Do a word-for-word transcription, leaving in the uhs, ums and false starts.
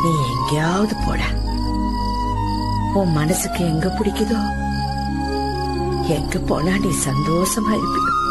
நீ எங்கேயாவது போட. உன் மனசுக்கு எங்க பிடிக்குதோ எங்க போனா நீ சந்தோஷமா இருப்ப.